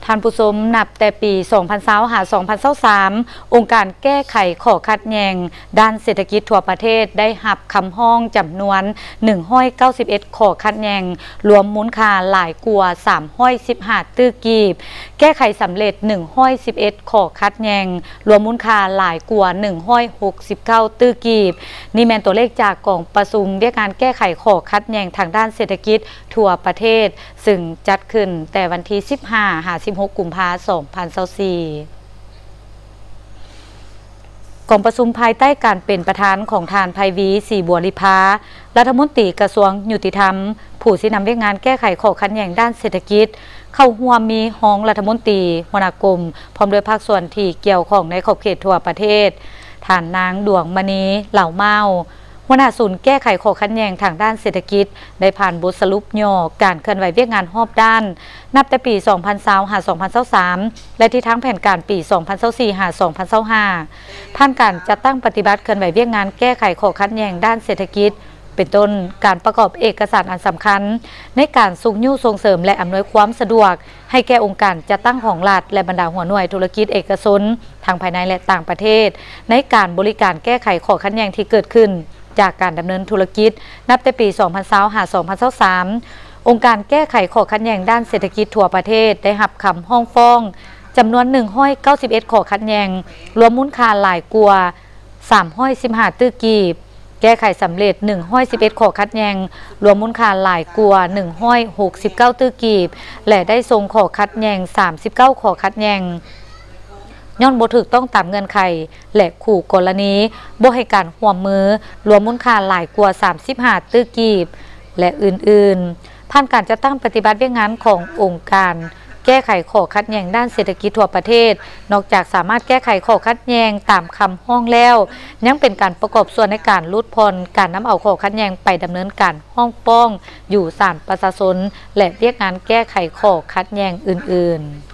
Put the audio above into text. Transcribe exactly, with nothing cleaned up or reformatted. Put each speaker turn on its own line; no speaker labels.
ท่านผู้ชมนับแต่ปี สองพันยี่สิบ หา สองพันยี่สิบสาม องค์การแก้ไขข้อขัดแย้งด้านเศรษฐกิจทั่วประเทศได้หับคำห้องจำนวน หนึ่งร้อยเก้าสิบเอ็ด ข้อขัดแย้งรวมมูลค่าหลายกว่า สามร้อยสิบห้า ตื้อกีบแก้ไขสำเร็จ หนึ่งร้อยสิบเอ็ด ข้อขัดแย้งรวมมูลค่าหลายกว่า หนึ่งร้อยหกสิบเก้า ตื้อกีบนี่แม่นตัวเลขจากกองประชุมเรื่องการแก้ไขข้อขัดแย้งทางด้านเศรษฐกิจทั่วประเทศซึ่งจัดขึ้นแต่วันที่สิบห้า หา สิบหก กุมภาพันธ์ สองพันยี่สิบสี่ กองประชุมภายใต้การเป็นประธานของทานไพวีศรีบัวลิภารัฐมนตรีกระทรวงยุติธรรมผู้สินำเรื่องงานแก้ไขข้อขัดแย้งด้านเศรษฐกิจเข้าร่วมมีห้องรัฐมนตรีหัวหน้ากรมพร้อมด้วยภาคส่วนที่เกี่ยวข้องในขอบเขตทั่วประเทศท่านนางดวงมณีเหล่าเมาหัวหน้าศูนย์แก้ไขข้อขัดแย้งทางด้านเศรษฐกิจได้ผ่านบทสรุปย่อการเคลื่อนไหวเวียกงานรอบด้านนับแต่ปี สองพันยี่สิบ หา สองพันยี่สิบสาม และที่ทั้งแผนการปี สองพันยี่สิบสี่ หา สองพันยี่สิบห้า ผ่านการจัดตั้งปฏิบัติเคลื่อนไหวเวียกงานแก้ไขข้อขัดแย้งด้านเศรษฐกิจเป็นต้นการประกอบเอกสารอันสำคัญในการส่งยู่ส่งเสริมและอำนวยความสะดวกให้แก่องค์การจัดตั้งของรัฐและบรรดาหัวหน่วยธุรกิจเอกชนทางภายในและต่างประเทศในการบริการแก้ไขข้อขัดแย้งที่เกิดขึ้นจากการดำเนินธุรกิจนับแต่ปี สองพันยี่สิบ หา สองพันยี่สิบสาม องค์การแก้ไขข้อขัดแย้งด้านเศรษฐกิจทั่วประเทศได้รับคำห้องฟ้องจำนวน หนึ่งร้อยเก้าสิบเอ็ด ข้อขัดแย้งรวมมูลค่าหลายกว่า สามร้อยสิบห้า ตื้อกีบแก้ไขสำเร็จ หนึ่งร้อยสิบเอ็ด ข้อขัดแย้งรวมมูลค่าหลายกว่า หนึ่งร้อยหกสิบเก้า ตื้อกีบและได้ส่งข้อขัดแย้ง สามสิบเก้า ข้อขัดแย้งย้อนบ่ถูกต้องตามเงื่อนไขและขู่กรณีบ่ให้การร่วมมือรวมมูลค่าหลายกว่า สามสิบห้า ตื้อกีบและอื่นๆผ่านการจัดตั้งปฏิบัติเวียกงานขององค์การแก้ไขข้อขัดแย้งด้านเศรษฐกิจทั่วประเทศนอกจากสามารถแก้ไขข้อขัดแย้งตามคำห้องแล้วยังเป็นการประกอบส่วนในการลดผ่อนการนำเอาข้อขัดแย้งไปดำเนินการห้องป้องอยู่ศาลประชาชนและเรียกงานแก้ไขข้อขัดแย้งอื่นๆ